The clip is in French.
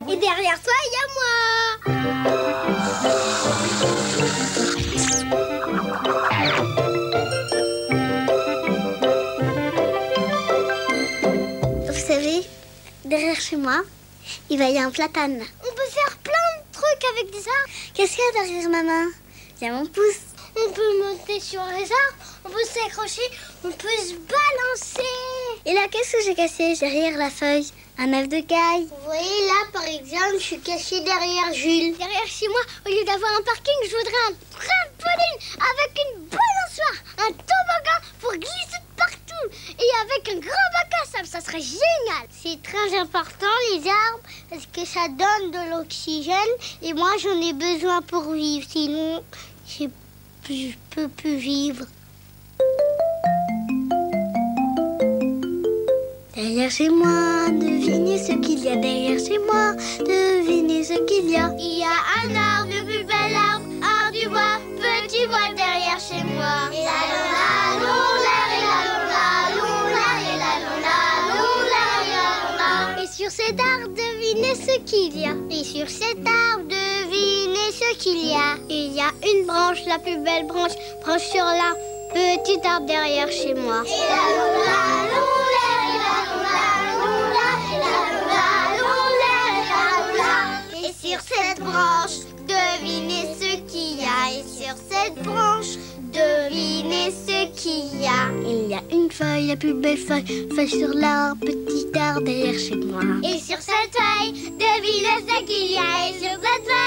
Et derrière toi, il y a moi. Vous savez, derrière chez moi, il va y avoir un platane. On peut faire plein de trucs avec des arbres. Qu'est-ce qu'il y a derrière maman? Il y a mon pouce. On peut monter sur les arbres, on peut s'accrocher, on peut se balancer. Et là, qu'est-ce que j'ai cassé derrière la feuille? Un œuf de caille. Vous voyez là, par exemple, je suis cachée derrière Jules. Derrière chez moi, au lieu d'avoir un parking, je voudrais un trampoline avec une balançoire, un toboggan pour glisser de partout. Et avec un grand bac à sable, ça serait génial. C'est très important, les arbres, parce que ça donne de l'oxygène. Et moi, j'en ai besoin pour vivre, sinon, je peux plus vivre. Derrière chez moi, devinez ce qu'il y a derrière chez moi. Devinez ce qu'il y a. Il y a un arbre, le plus bel arbre, arbre du bois, petit bois derrière chez moi. Et la la la et sur cet arbre, devinez ce qu'il y a. Et sur cet arbre, devinez ce qu'il y a. Il y a une branche, la plus belle branche, branche sur l'arbre, petit arbre derrière chez moi. Et sur cette branche, devinez ce qu'il y a. Et sur cette branche, devinez ce qu'il y a. Il y a une feuille, la plus belle feuille, feuille sur l'arbre, petit arbre derrière chez moi. Et sur cette feuille, devinez ce qu'il y a. Et sur cette feuille,